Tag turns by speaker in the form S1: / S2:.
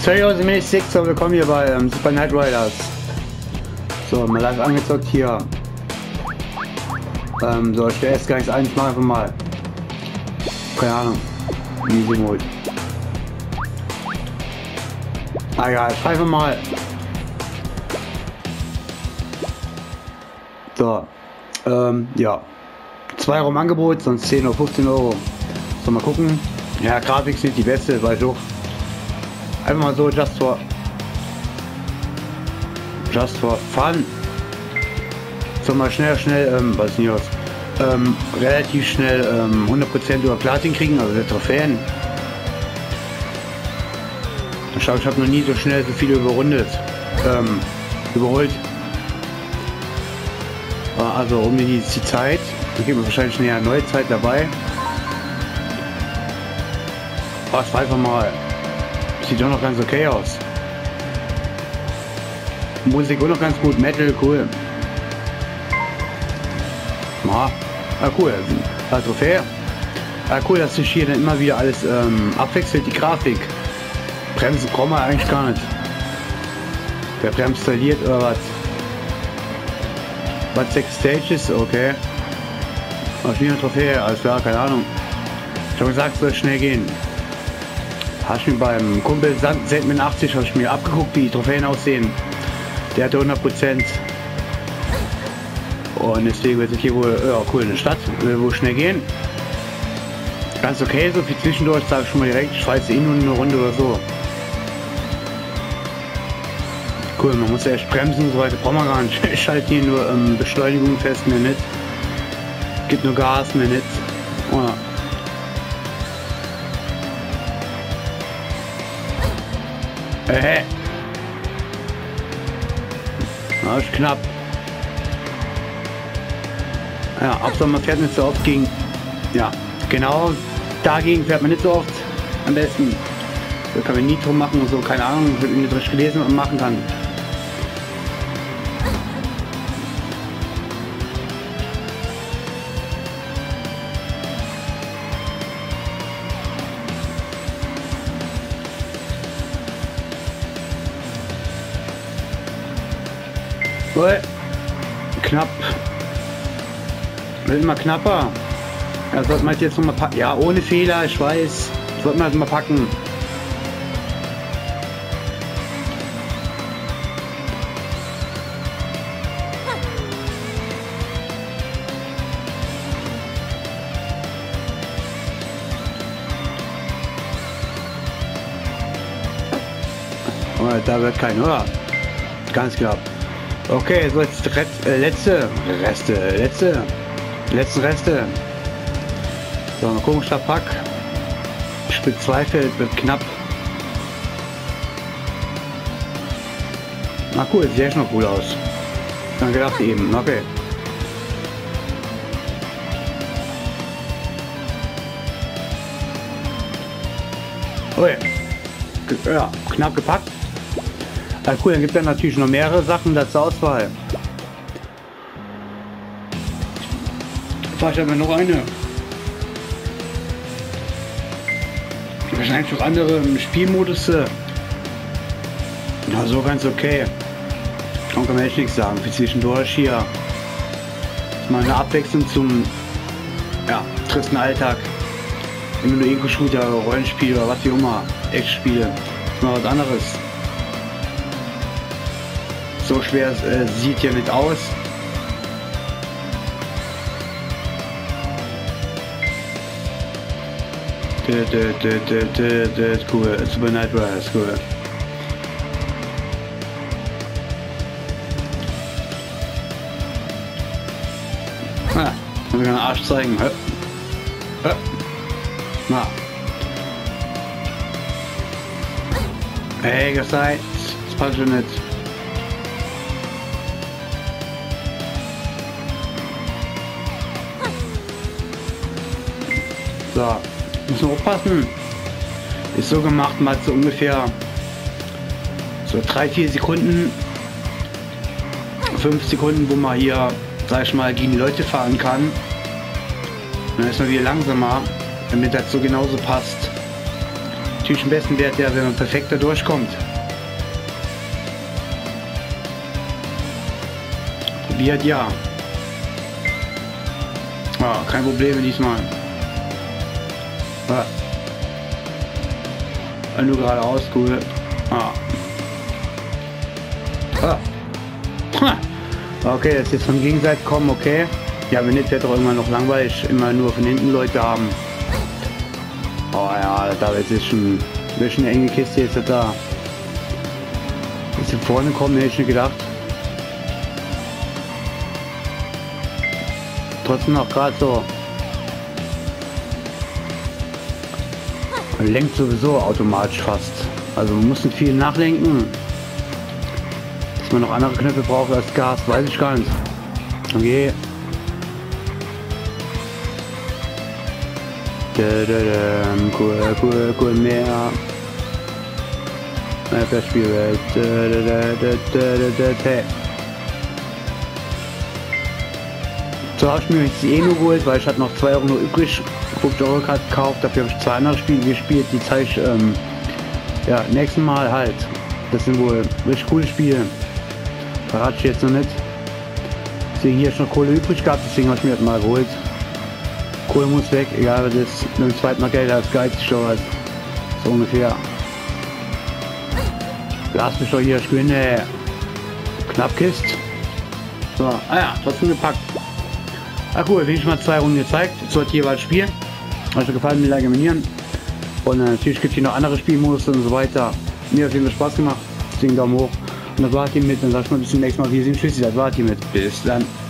S1: 2006, so willkommen hier bei Super Knight Riders. So, mal live angezockt hier. So, ich will erst gar nichts ein, ich mache einfach mal. Keine Ahnung. Easy Mode. Ah ja, ich einfach mal. So. Ja. 2 Euro im Angebot, sonst 10 oder 15 Euro. So, mal gucken. Ja, Grafik ist nicht die beste, weil doch. Einfach mal so, just for fun. So, mal schnell, was nicht aus. Relativ schnell 100% über Platin kriegen, also der Trophäen. Ich habe noch nie so schnell so viele überrundet, überholt. Also um die Zeit, da gibt es wahrscheinlich eine neue Zeit dabei. Was einfach mal, sieht doch noch ganz okay aus. Musik auch noch ganz gut, Metal, cool. Ah, cool, Trophäe. Cool, dass sich hier dann immer wieder alles abwechselt, die Grafik. Bremsen brauchen wir eigentlich gar nicht. Der bremst installiert oder was? Was 6 Stages? Okay. Auf eine Trophäe, alles klar, keine Ahnung. Ich habe gesagt, es soll schnell gehen. Habe ich mir beim Kumpel Sandman80 habe ich mir abgeguckt, wie die Trophäen aussehen. Der hatte 100%. Und deswegen wird es hier wohl, ja cool, eine Stadt, wo schnell gehen. Ganz okay, so viel zwischendurch, sage ich schon mal direkt, ich fahre jetzt nur eine Runde oder so. Cool, man muss ja echt bremsen und so weiter, braucht man gar nicht. Ich halte hier nur Beschleunigung fest, mehr nicht. Gibt nur Gas, mehr nicht. Oh. Na, ist knapp. Ja, Hauptsache man fährt nicht so oft gegen. Ja, genau dagegen fährt man nicht so oft. Am besten. So kann man Nitro machen und so, keine Ahnung, ich habe nicht richtig gelesen, was man machen kann. Knapp. Wird immer knapper. Ja, sollte man jetzt noch mal packen. Ja, ohne Fehler, ich weiß. Sollte man mal packen. Oh, da wird kein Hörer. Ganz klar. Okay, so jetzt letzten Reste. So, mal gucken, Pack. Spiel 2 Feld wird knapp. Na cool, sieht echt noch cool aus. Dann gedacht eben, okay. Oh ja, knapp gepackt. Ja, cool, dann gibt es ja natürlich noch mehrere Sachen dazu Auswahl. Vielleicht haben wir noch eine. Wahrscheinlich noch andere Spielmodus. Ja, so ganz okay. Kann man echt nichts sagen. Für zwischendurch hier. Ist mal eine Abwechslung zum tristen Alltag. Immer nur Eco-Shooter, Rollenspiel oder was wie immer. Echt-Spiele. Ist mal was anderes. So schwer sieht ja nicht aus. Cool, Super Knight Riders, cool. Ah, kann ich einen Arsch zeigen. Na. Hey, gesagt, das passt schon nicht. So, müssen wir aufpassen. Ist so gemacht, mal so ungefähr so 3-4 Sekunden, 5 Sekunden, wo man hier, sag ich mal, gegen die Leute fahren kann. Und dann ist man wieder langsamer, damit das so genauso passt. Natürlich am besten wäre der, wenn man perfekter durchkommt. Probiert ja. Ah, kein Problem diesmal. Ah. Nur geradeaus, cool. Ah. Ah. Okay, das ist jetzt von Gegenseite kommen, okay. Ja, wenn nicht, wird doch irgendwann noch langweilig, immer nur von hinten Leute haben. Oh ja, da ist schon eine enge Kiste jetzt da. Dass sie vorne kommen, hätte ich nicht gedacht. Trotzdem noch gerade so. Man lenkt sowieso automatisch fast. Also man muss nicht viel nachlenken. Dass man noch andere Knöpfe braucht als Gas, weiß ich gar nicht. Okay. Cool, mehr. Das Spielwelt. So habe ich mir jetzt nur geholt, weil ich hatte noch 2 Euro nur übrig. 50 Euro gekauft, dafür habe ich 2 andere Spiele gespielt, die zeige ich ja, nächsten Mal halt. Das sind wohl richtig coole Spiele. Verrate ich jetzt noch nicht. Deswegen hier ist noch Kohle übrig gehabt, deswegen habe ich mir das mal geholt. Kohle muss weg, egal was ist. Mit dem zweiten Mal Geld als geizig oder was. So ungefähr. Lass mich doch hier spielen, knapp Kist. So, ah ja, trotzdem gepackt. Ah cool, wie ich mal 2 Runden gezeigt. So hat jeweils Spiel. Hat euch gefallen, mir like, abonnieren. Und natürlich gibt es hier noch andere Spielmodus und so weiter. Mir hat viel Spaß gemacht. Deswegen Daumen hoch. Und das war hiermit. Dann sag ich mal bis zum nächsten Mal. Wir sehen. Tschüssi, das war hiermit. Bis dann.